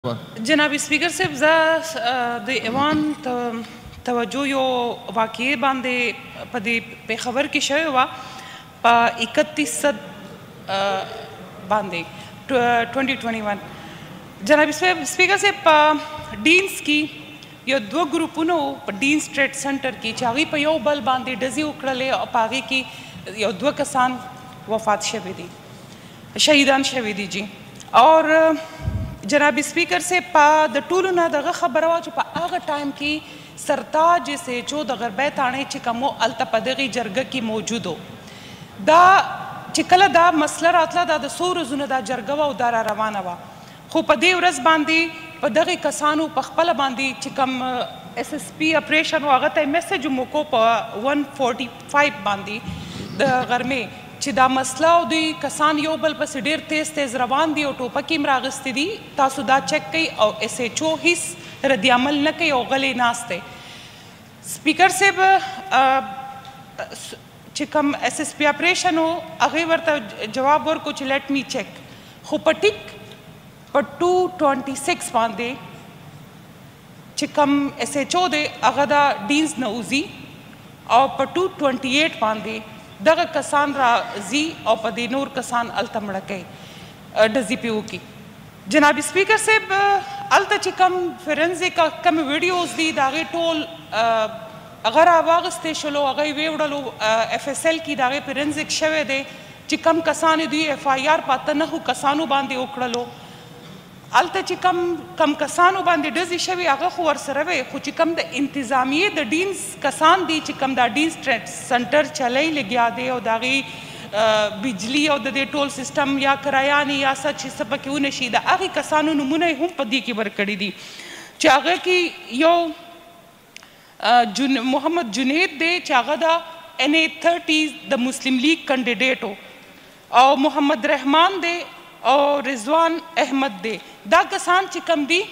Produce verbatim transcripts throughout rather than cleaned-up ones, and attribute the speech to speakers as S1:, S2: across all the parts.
S1: جناب سپیکر صاحب زه د ایوان توجه یو واقعي باندې په دې پیښور کې شوې وه په اکتیس سد باندې ټوینټي ټوینټي ون. جناب سپیکر صاحب په ډینس کې یو دوه ګروپونه وو په ډینس ټریډ سنټر کې چې هغوی په یو بل باندې ډزې وکړلې او په هغې کې یو دوه کسان وفات شوي دي، شهیدان شوي دي جی. اور جناب سپیکر سے پا د ټولو نه دغه خبره وه چې په هغه ټایم کې سرتاج سیچو د غربی تاڼۍ چې کوم و هلته په دغې جرګه کې موجود و. دا چې کله دا مسله راتله دا د څو ورځو نه دا جرګه وه او دا را روانه وه، خو په دې ورځ باندې په دغې کسانو په خپله باندې چې کوم ایس ایس پي اپریشن و هغه ته یې میسج هم وکړو په ون فورټي فایو باندې د غرمې چې دا مسله او دوی کسان یو بل پسې ډېر تیز تیز روان دي او ټوپکې هم راغستې دي. تاسو دا چک کوئ او ایس ایچ او هیڅ رد عمل نه کوي او غلی ناست دی. سپیکر صاحب چې کوم ایس ایس پي اپریشن و هغې ورته جواب ورکړو چې لیټ می چک، خو په ټیک په ټو ټوینټي سکس باندې چې کوم ایس ایچ او دی هغه دا ډینز نه وځي او په ټو ټوینټي ایټ باندې دغه کسان راځي او په دې نور کسان هلته مړه کوي، ډزې پې وکړي. جناب سپیکر صاحب هلته چې کوم فرنزیک کوم ویډیوز دي د هغې ټول هغه راواغستی شلو، هغه یې ویوړلو ایف ایس ایل کې د هغې فرنزیک شوی دی چې کوم کسان دوی ایف آی آر په اته نهو کسانو باندې وکړلو. هلته چې کوم کم کسانو باندې ډزې شوي هغه خو ورسره وی، خو چې کوم د انتظامیې د ډینس کسان دي چې کوم دا ډینس ټریډ سنټر چلی لګیا دی او د هغې بجلي او د دې ټول سیسټم یا کرایانې یا څه چې څه پکې ونه شي د هغې کسانو نومونه یې هم په دې کې ورکړي دي چې هغه کې یو محمد جنید دی چې هغه د این اے تھرټیز د مسلم لیگ کنډیډیټ و او محمد رحمان دی او رضوان احمد دی. دا کسان چې کم دي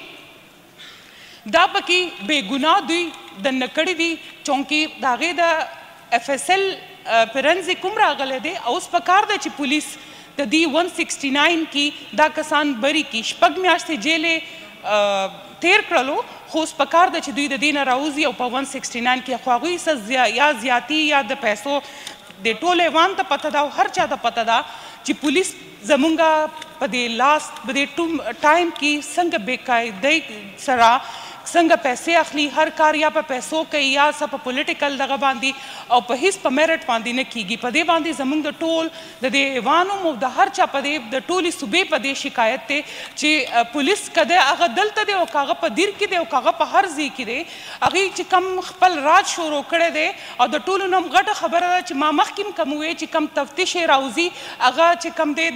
S1: دا پکې بې ګناه دوی دننه کړي دي چونکې د هغې د ایف ایس ایل فرنزیک هم راغلی دی او اوس پکار ده چې پولیس د دې ون سکسټي ناین کې دا کسان بری کړي. شپږ میاشتې جیل یې تیر کړلو خو اوس پکار ده چې دوی د دې نه راوځي او په ون سکسټي ناین کې خو هغوی څه یا زیاتي یا د پیسو د ټول ایوان ته پته ده او هر چا ته پته ده چې پولیس زمونږ په دې لاست په دې ټایم کې څنګه بېقاعدۍ سره څنګه پیسې اخلي، هر کار یا په پیسو کوي یا څه په پولیټیکل دغه باندې او په هیڅ په میرټ باندې نه کیږي. په دې باندې زمونږ د ټول د دې ایوان هم او د هر چا په دې د ټولې صوبې په دې شکایت دی چې پولیس که دی هغه دلته دی او که هغه په دیر کې دی او که هغه په هر ځای کې دی هغوی چې کم خپل راج شروع کړی دی او د ټولو نه هم غټه خبره ده چې ما مخکې هم کوم وویل چې کم تفتیش یې راوځي هغه چې کم دی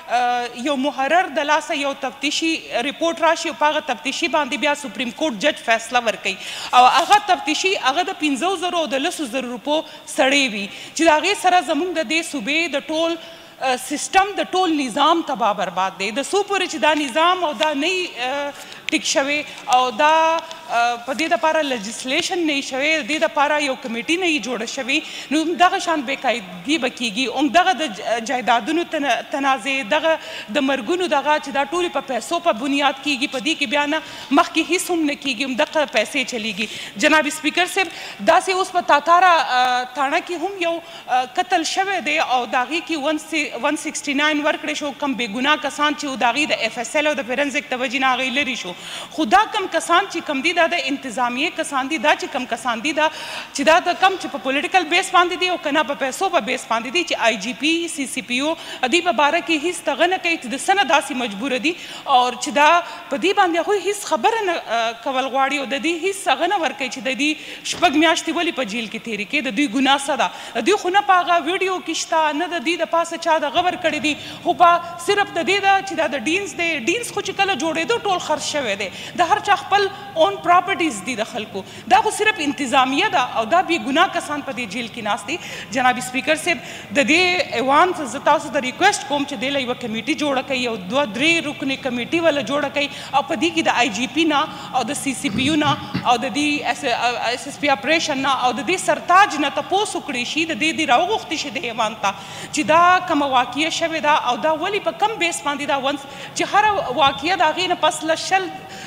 S1: د یو محرر د لاسه یو تفتیشي ریپورټ راشي او په هغه تفتیشي باندې بیا سپریم کورټ جج فیصله ورکوي او هغه تفتیشي هغه د پنځو زرو او د لسو زرو روپو سړی وي چې د هغې سره زموږ د دې صوبې د ټول سیسټم د ټول نظام تباه برباد دی. د څو پورې چې دا نظام او دا نه ټیک شوی او دا په دې دپاره لجسلیشن نه شوی، د دې دپاره یو کمیټي نه یې جوړه شوې نو همدغه شان بېقاعدګي به کېږي. همدغه د جایدادونو تنازع دغه د مرګونو دغه چې دا ټولې په پیسو په بنیاد کېږي په دې کې بیا نه مخکې هېڅ هم نه کېږي، همدغه پیسې چلیږي. جناب سپیکر صاحب داسې اوس په تاتاره تاڼه کې هم یو قتل شوی دی او د هغې کې ون سکسټي ناین ورکړی شو کم بې ګناه کسان چې د هغې د ایف ایس ایل او د فرنزیک د وجې نه هغوی لرې شو. خو دا کم کسان چې کم دي دا د انتظامیې کسان دي، دا چې کم کسان دي دا چې دا د کم چې په پولیټیکل بیس باندې دي او که نه په پیسو په بیس باندې دي چې آی جي پي سی سی پي او دوی په باره کې هېڅ دغه نه کوي چې د څه نه داسې مجبوره دي او چې دا په دې باندې هغوی هېڅ خبره نه کول غواړي او د دې هېڅ هغه نه ورکوي چې د دې شپږ میاشتې ولې په جیل کې تېرې کړي، د دوی ګناه څه ده؟ د دوی خو نه په هغه ویډیو کې شته نه د دوی د پاسه چا دغه ورکړي دي، خو په صرف د دې ده چې دا د ډینس دی. ډینس خو چې کله جوړېدو ټول خرڅ شوی دی، د هر چا خپل اون پراپرټیز دي د خلکو، دا خو صرف انتظامیه ده او دا بې ګناه کسان په دې جیل کې ناست دي. جناب سپیکر صاحب د دې ایوان زه تاسو ته ریکویسټ کوم چې دې له یوه کمیټي جوړه کوي او دوه درې رکنې کمیټي وله جوړه کوي او په دې کې د آی جي پي نه او د سی سی پي یو نه او د دې ایس ایس پي اپریشن نه او د دې سرتاج نه تپوس وکړی شي، د دې دې راوغوښتي شي د ایوان ته چې دا کومه واقعه شوې ده او دا ولې په کم بیس باندې دا ونس چې هره واقعه د هغې نه پس له شل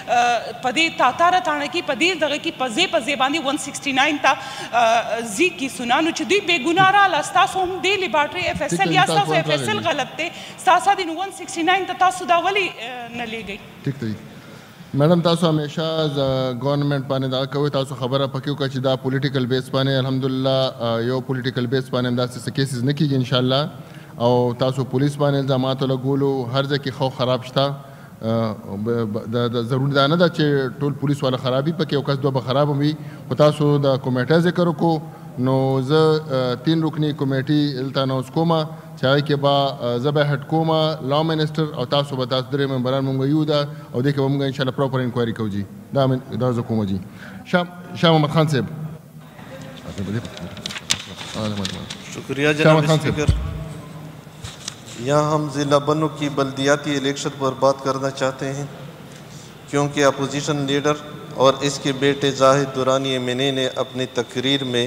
S1: पदे तातारा ताना की पदे दगे की पजे पजे बांधी वन सिक्सटी नाइन ता जी की सुना नु च दुई बेगुनारा लास्ता सोम दे लेबार्टरी एफ एस एल या सा एफ एस एल गलत थे सासा दिन वन सिक्सटी नाइन ता सुदा वली न ले गई
S2: ठीक थे मैडम तासो हमेशा गवर्नमेंट पाने दा कोई तासो खबर पक्यों का चिदा पॉलिटिकल बेस पाने अल्हम्दुलिल्लाह यो पॉलिटिकल बेस पाने अंदाज से केसेस न की इंशाल्लाह और तासो पुलिस पाने इल्जामात लगोलो हर जगह खौ खराब था ज़रूरी दाना दा चे टोल पुलिस वाला खराबी पके औकस दो खराब हुई तासो दा कमेटी जिक्र को नो ज तीन रुकनी कमेटी इल्ता ना उसकोमा चाहे के बा ज़बह हटकोमा लॉ मिनिस्टर और तासो बता दरे मेंबरान मुंगा यूदा और देखे मुंगा इंशाल्लाह प्रॉपर इंक्वायरी को जी दा दा जकोमा जी शाम शाम मोहम्मद खान साहब
S3: शुक्रिया जनाब स्पीकर। यहाँ हम ज़िला बन्नू की बल्दियाती इलेक्शन पर बात करना चाहते हैं क्योंकि अपोजिशन लीडर और इसके बेटे Zahid Durrani M N A ने अपनी तकरीर में